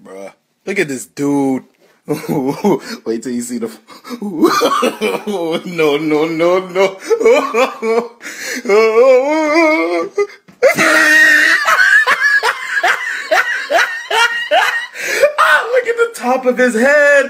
bruh. Look at this dude. Wait till you see the... No, no, no, no. Look at the top of his head.